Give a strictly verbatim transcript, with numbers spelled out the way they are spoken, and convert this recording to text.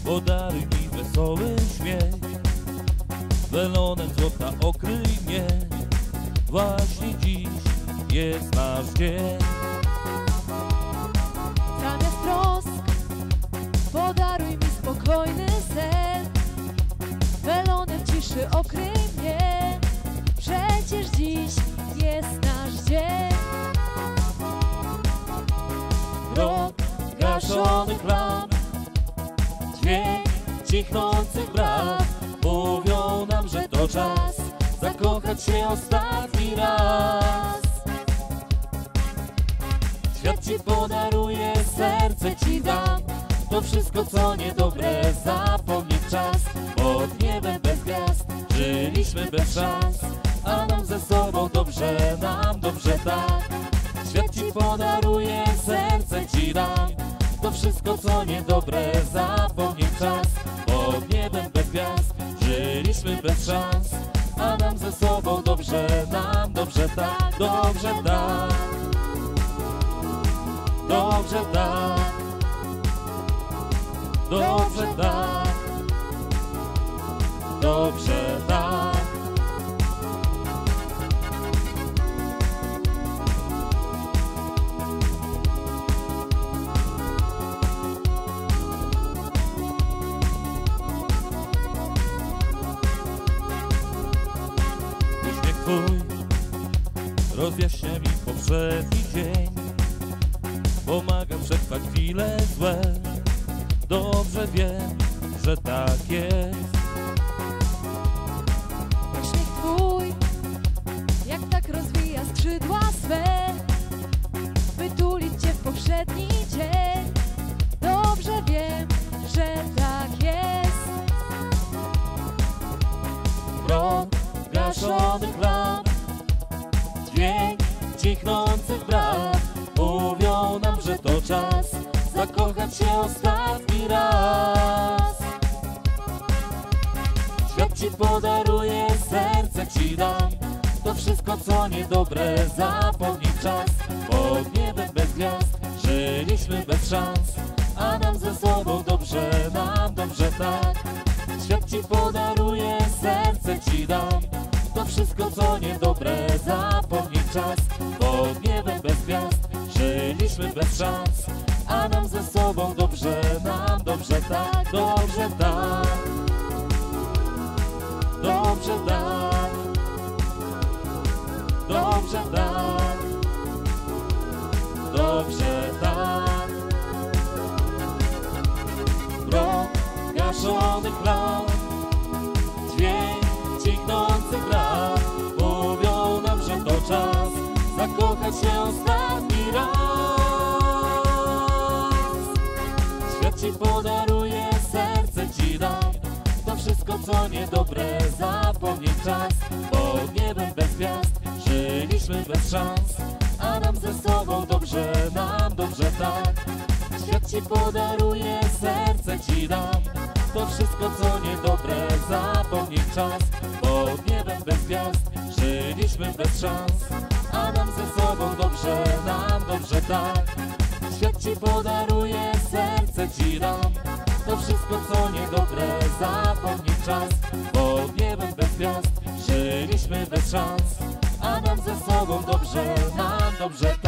Podaruj mi wesoły śmiech, welonem złota okryj mnie. Właśnie dziś jest nasz dzień. Zamiast trosk podaruj mi spokojny sen, welonem ciszy okryj mnie. Przecież dziś jest nasz dzień. Rok gaszonych lamp, dźwięk cichnących braw mówią nam, że to czas zakochać się ostatni raz. Świat ci podaruje, serce ci dam, to wszystko co niedobre zapomnieć czas. Pod niebem bez gwiazd żyliśmy bez szans, a nam ze sobą dobrze, nam dobrze tak. Świat ci podaruje, serce ci dam, to wszystko co niedobre zapomnieć czas. Pod niebem bez gwiazd żyliśmy bez szans, a nam ze sobą dobrze, nam dobrze tak, dobrze tak, dobrze tak, dobrze tak, dobrze tak. Twój rozjaśnia mi poprzedni dzień, pomaga przetrwać chwile złe. Dobrze wiem, że tak jest. Uśmiech twój jak tak rozwija skrzydła swe, by tulić cię w poprzedni dzień. Dobrze wiem, że tak jest. Mrok gaszonych lamp, dźwięk cichnących braw mówią nam, że to czas zakochać się ostatni raz. Świat ci podaruje, serce ci dam, to wszystko co niedobre zapomnieć czas. Pod niebem bez gwiazd żyliśmy bez szans, a nam ze sobą dobrze, nam dobrze tak. Świat ci podaruje, serce ci dam, to wszystko co niedobre zapomnieć czas. Pod niebem bez gwiazd żyliśmy bez szans, a nam ze sobą dobrze, nam dobrze tak, dobrze tak, dobrze tak, dobrze tak, dobrze tak. Mrok gaszonych lamp, dźwięk cichnących braw mówią nam, że to czas zakochać się ostatni raz. Świat ci podaruje, serce ci dam, to wszystko co niedobre zapomnieć czas. Pod niebem bez gwiazd żyliśmy bez szans, a nam ze sobą dobrze, nam dobrze tak. Świat ci podaruje, serce ci dam, to wszystko co niedobre zapomnieć czas. Pod niebem bez gwiazd żyliśmy bez szans, a nam ze sobą dobrze, nam dobrze tak. Świat ci podaruje, serce ci dam, to wszystko co niedobre zapomnieć czas. Pod niebem bez gwiazd żyliśmy bez szans, a nam ze sobą dobrze, nam dobrze